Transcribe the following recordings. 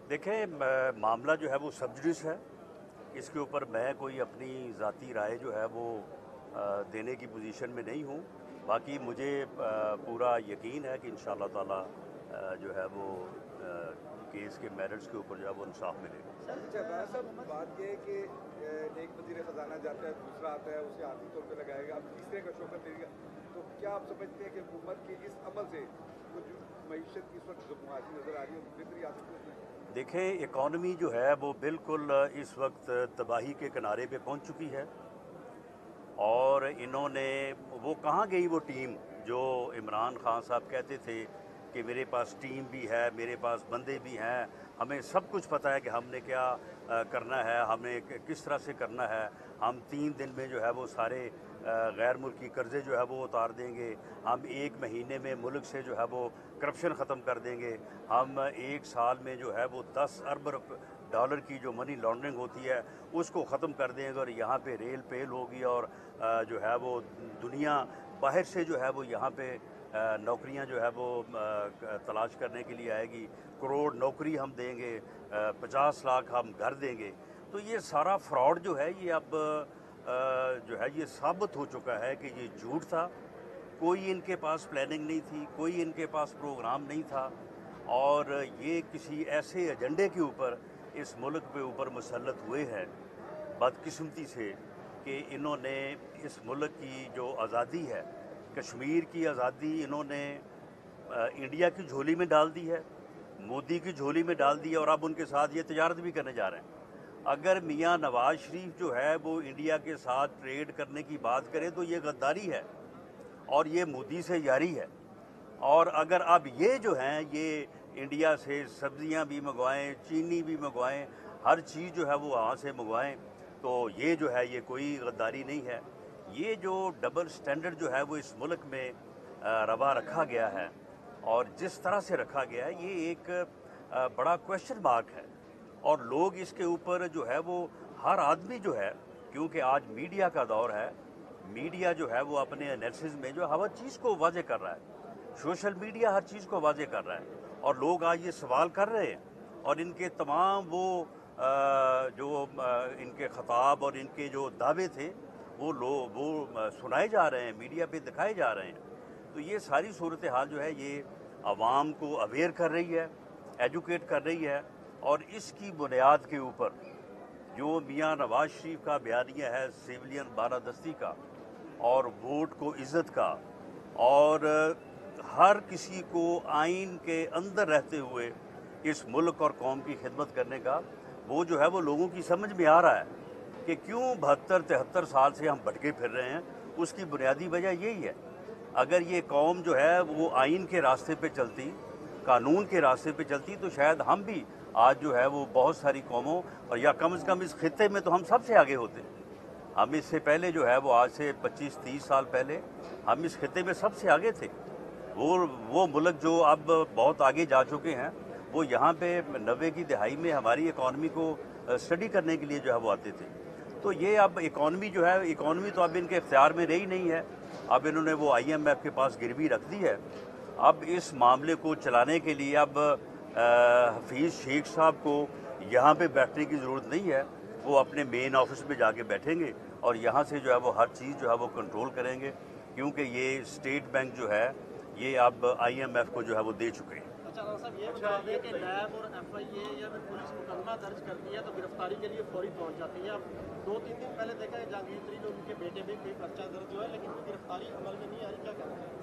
देखें, मामला जो है वो सब जुडिस है। इसके ऊपर मैं कोई अपनी ज़ाती राय जो है वो देने की पोजीशन में नहीं हूँ। बाकी मुझे पूरा यकीन है कि इंशाअल्लाह ताला जो है वो केस के मेरिट्स के ऊपर जो है वो इंसाफ मिलेगा। अच्छा राणा साहब, बात यह है कि एक वज़ीर ख़जाना जाता है, दूसरा आता है, उसे आर्थिक तौर पे लगाएगा, अब तीसरे का शौकत देगा। तो क्या आप समझते हैं कि हुकूमत के इस अमल से वो जो मईशत की इस वक्त जो मुआशी नज़र आ रही है वो बेहतरी आ सकती है उसमें? देखें, इकॉनमी जो है वो बिल्कुल इस वक्त तबाही के किनारे पे पहुंच चुकी है। और इन्होंने वो कहाँ गई वो टीम जो इमरान खान साहब कहते थे कि मेरे पास टीम भी है, मेरे पास बंदे भी हैं, हमें सब कुछ पता है कि हमने क्या करना है, हमें किस तरह से करना है। हम 3 दिन में जो है वो सारे गैर मुल्की कर्ज़े जो है वो उतार देंगे। हम 1 महीने में मुल्क से जो है वो करप्शन ख़त्म कर देंगे। हम 1 साल में जो है वो 10 अरब डॉलर की जो मनी लॉन्ड्रिंग होती है उसको ख़त्म कर देंगे। और यहाँ पे रेल पेल होगी और जो है वो दुनिया बाहर से जो है वो यहाँ पे नौकरियां जो है वो तलाश करने के लिए आएगी। करोड़ नौकरी हम देंगे, 50 लाख हम घर देंगे। तो ये सारा फ्रॉड जो है ये अब जो है ये साबित हो चुका है कि ये झूठ था। कोई इनके पास प्लानिंग नहीं थी, कोई इनके पास प्रोग्राम नहीं था। और ये किसी ऐसे एजेंडे के ऊपर इस मुल्क पे ऊपर मुसल्लत हुए हैं बदकिस्मती से कि इन्होंने इस मुल्क की जो आज़ादी है, कश्मीर की आज़ादी इन्होंने इंडिया की झोली में डाल दी है, मोदी की झोली में डाल दी है। और अब उनके साथ ये तजारत भी करने जा रहे हैं। अगर मियाँ नवाज शरीफ जो है वो इंडिया के साथ ट्रेड करने की बात करें तो ये गद्दारी है और ये मोदी से यारी है। और अगर अब ये जो हैं ये इंडिया से सब्जियां भी मंगवाएं, चीनी भी मंगवाएं, हर चीज़ जो है वो वहाँ से मंगवाएं, तो ये जो है ये कोई गद्दारी नहीं है। ये जो डबल स्टैंडर्ड जो है वो इस मुल्क में रवा रखा गया है और जिस तरह से रखा गया है ये एक बड़ा क्वेश्चन मार्क है। और लोग इसके ऊपर जो है वो हर आदमी जो है, क्योंकि आज मीडिया का दौर है, मीडिया जो है वो अपने एनालिसिस में जो हर चीज़ को वाजे कर रहा है। सोशल मीडिया हर चीज़ को वाजे कर रहा है और लोग आज ये सवाल कर रहे हैं। और इनके तमाम वो जो इनके खिताब और इनके जो दावे थे वो सुनाए जा रहे हैं, मीडिया पे दिखाए जा रहे हैं। तो ये सारी सूरत हाल जो है ये आवाम को अवेयर कर रही है, एजुकेट कर रही है। और इसकी बुनियाद के ऊपर जो मियाँ नवाज शरीफ का बयानिया है सिविलियन बारादस्ती का और वोट को इज़्ज़त का और हर किसी को आइन के अंदर रहते हुए इस मुल्क और कौम की खिदमत करने का, वो जो है वो लोगों की समझ में आ रहा है कि क्यों 72-73 साल से हम भटके फिर रहे हैं। उसकी बुनियादी वजह यही है। अगर ये कौम जो है वो आइन के रास्ते पे चलती, कानून के रास्ते पे चलती, तो शायद हम भी आज जो है वो बहुत सारी कौमों और या कम से कम इस खित्ते में तो हम सबसे आगे होते। हम इससे पहले जो है वो आज से 25-30 साल पहले हम इस खित्ते में सबसे आगे थे। वो मुल्क जो अब बहुत आगे जा चुके हैं, वो यहाँ पे 90 की दहाई में हमारी इकॉनमी को स्टडी करने के लिए जो है वो आते थे। तो ये अब इकॉनमी जो है, इकॉनमी तो अब इनके इख्तियार में रही नहीं है। अब इन्होंने वो IMF के पास गिरवी रख दी है। अब इस मामले को चलाने के लिए अब हफीज़ शेख साहब को यहाँ पे बैठने की ज़रूरत नहीं है। वो अपने मेन ऑफिस में जाके बैठेंगे और यहाँ से जो है वो हर चीज़ जो है वो कंट्रोल करेंगे, क्योंकि ये स्टेट बैंक जो है ये अब IMF को जो है वो दे चुके हैं। अच्छा साहब, ये बता दें कि नैब और FIA या फिर पुलिस मुकदमा दर्ज करती है तो गिरफ्तारी के लिए फौरी पहुंच जाती है। अब 2-3 दिन पहले देखा है जहांगीर तरीन और उनके बेटे भी कोई पर्चा दर्ज हुआ है, लेकिन गिरफ्तारी अमल में नहीं आ रही, क्या कहना है?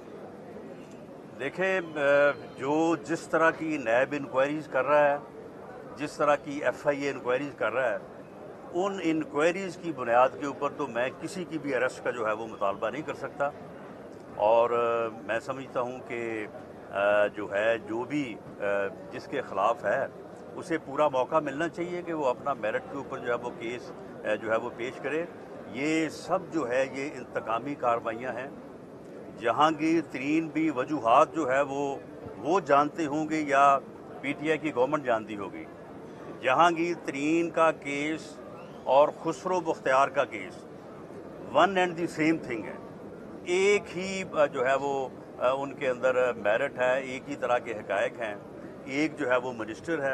देखें, जो जिस तरह की नैब इंक्वायरीज़ कर रहा है, जिस तरह की FIA इंक्वायरीज़ कर रहा है, उन इंक्वायरीज़ की बुनियाद के ऊपर तो मैं किसी की भी अरेस्ट का जो है वो मुतालबा नहीं कर सकता। और मैं समझता हूँ कि जो है जो भी जिसके ख़िलाफ़ है उसे पूरा मौका मिलना चाहिए कि वो अपना मेरिट के ऊपर जो है वो केस जो है वो पेश करे। ये सब जो है ये इंतकामी कार्रवाइयाँ हैं। जहांगीर तरीन भी वजूहात जो है वो जानते होंगे या PTI की गवर्नमेंट जानती होगी। जहांगीर तरीन का केस और खुसरो मुख्तियार का case one and the same thing है। एक ही जो है वो उनके अंदर मेरिट है, एक ही तरह के हकायक हैं। एक जो है वो मिनिस्टर है,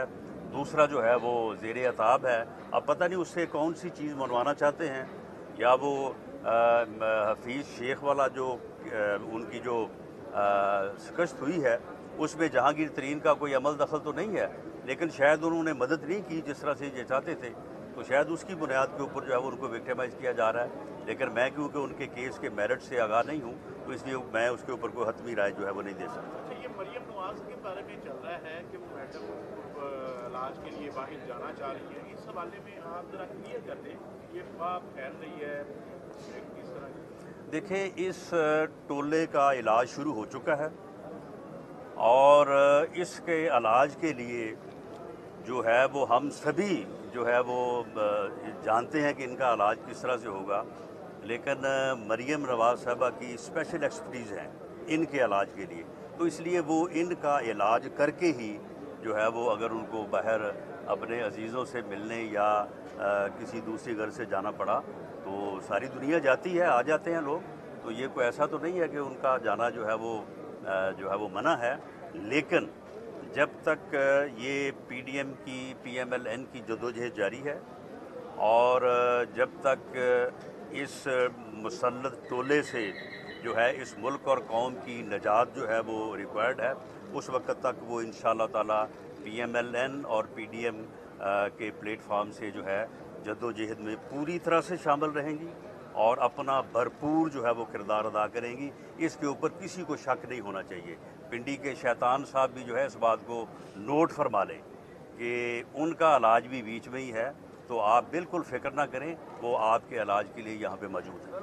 दूसरा जो है वो ज़ेर अताब है। अब पता नहीं उससे कौन सी चीज़ मनवाना चाहते हैं, या वो हफीज़ शेख वाला जो उनकी जो शिकस्त हुई है उसमें जहांगीर तरीन का कोई अमल दखल तो नहीं है, लेकिन शायद उन्होंने मदद नहीं की जिस तरह से ये चाहते थे, तो शायद उसकी बुनियाद के ऊपर जो है वो उनको विक्टिमाइज़ किया जा रहा है। लेकिन मैं क्योंकि उनके केस के मेरिट से आगाह नहीं हूँ, तो इसलिए मैं उसके ऊपर कोई हतमी राय जो है वो नहीं दे सकता। अच्छा, ये मरियम नवाज के बारे में चल रहा है कि वो मैडम इलाज के लिए बाहर जाना चाह रही है, इस हवाले में आप ज़रा क्लियर कर दें, ये बात फैल रही है किस तरह की? देखें, इस टोले का इलाज शुरू हो चुका है और इसके इलाज के लिए जो है वो हम सभी जो है वो जानते हैं कि इनका इलाज किस तरह से होगा, लेकिन मरियम नवाज साहबा की स्पेशल एक्सपर्टीज़ हैं इनके इलाज के लिए, तो इसलिए वो इनका इलाज करके ही जो है वो अगर उनको बाहर अपने अजीज़ों से मिलने या किसी दूसरी घर से जाना पड़ा तो सारी दुनिया जाती है, आ जाते हैं लोग, तो ये कोई ऐसा तो नहीं है कि उनका जाना जो है वो मना है। लेकिन जब तक ये पीडीएम की पीएमएलएन की जदोजहद जारी है और जब तक इस मुसल्लत टोले से जो है इस मुल्क और कौम की निजात जो है वो रिक्वायर्ड है, उस वक्त तक वो इंशाअल्लाह ताला पीएमएलएन और पीडीएम के प्लेटफार्म से जो है जद्दोजहद में पूरी तरह से शामिल रहेंगी और अपना भरपूर जो है वो किरदार अदा करेंगी। इसके ऊपर किसी को शक नहीं होना चाहिए। पिंडी के शैतान साहब भी जो है इस बात को नोट फरमा लें कि उनका इलाज भी बीच में ही है, तो आप बिल्कुल फिक्र ना करें, वो आपके इलाज के लिए यहाँ पे मौजूद है।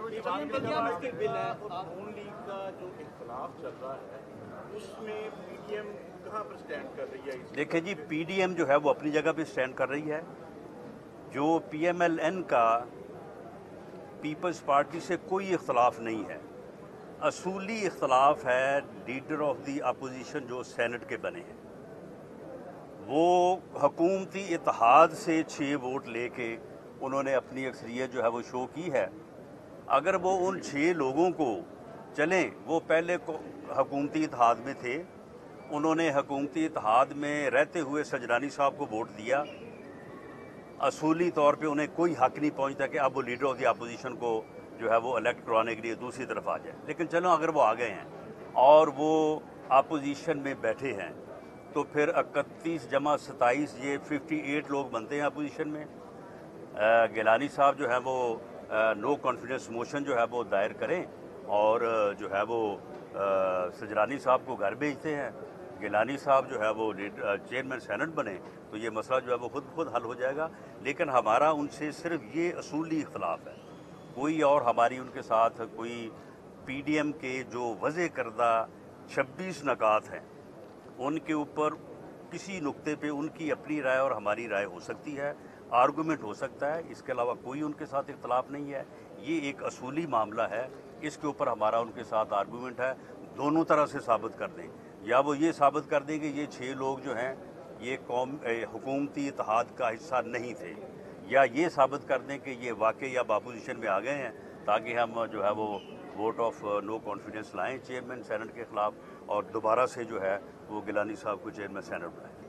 नून लीग का जो इख्तिलाफ चल रहा है उसमें पीडीएम कहाँ पर स्टैंड कर रही है? देखें जी, पीडीएम जो है वो अपनी जगह पे स्टैंड कर रही है। जो पीएमएलएन का पीपल्स पार्टी से कोई इख्तलाफ नहीं है, असूली इख्तलाफ है लीडर ऑफ दी अपोजिशन जो सेनेट के बने हैं, वो हुकूमती इत्तेहाद से 6 वोट लेके उन्होंने अपनी अक्सरियत जो है वो शो की है। अगर वो उन 6 लोगों को चलें, वो पहले हुकूमती इत्तेहाद में थे, उन्होंने हुकूमती इत्तेहाद में रहते हुए सजरानी साहब को वोट दिया, असूली तौर पे उन्हें कोई हक नहीं पहुंचता कि अब वो लीडर ऑफ द अपोजिशन को जो है वो इलेक्ट करवाने के लिए दूसरी तरफ आ जाए। लेकिन चलो, अगर वो आ गए हैं और वो अपोजिशन में बैठे हैं तो फिर 31 जमा 27 ये 58 लोग बनते हैं अपोजिशन में। गिलानी साहब जो है वो नो कॉन्फिडेंस मोशन जो है वो दायर करें और जो है वो सजरानी साहब को घर भेजते हैं, गिलानी साहब जो है वो चेयरमैन सेनेट बने, तो ये मसला जो है वो खुद हल हो जाएगा। लेकिन हमारा उनसे सिर्फ ये असूली इख्तलाफ है, कोई और हमारी उनके साथ कोई पीडीएम के जो वज़े करदा 26 नकात हैं उनके ऊपर किसी नुक्ते पे उनकी अपनी राय और हमारी राय हो सकती है, आर्गूमेंट हो सकता है, इसके अलावा कोई उनके साथ इख्तलाफ नहीं है। ये एक असूली मामला है, इसके ऊपर हमारा उनके साथ आर्गूमेंट है। दोनों तरह से साबित कर दें, या वो ये साबित कर दें कि ये 6 लोग जो हैं ये हुकूमती इत्तेहाद का हिस्सा नहीं थे, या ये साबित कर दें कि ये वाकई अब अपोजिशन में आ गए हैं, ताकि हम जो है वो वोट ऑफ नो कॉन्फिडेंस लाएं चेयरमैन सेनेट के ख़िलाफ़ और दोबारा से जो है वो गिलानी साहब को चेयरमैन सेनेट बनाएं।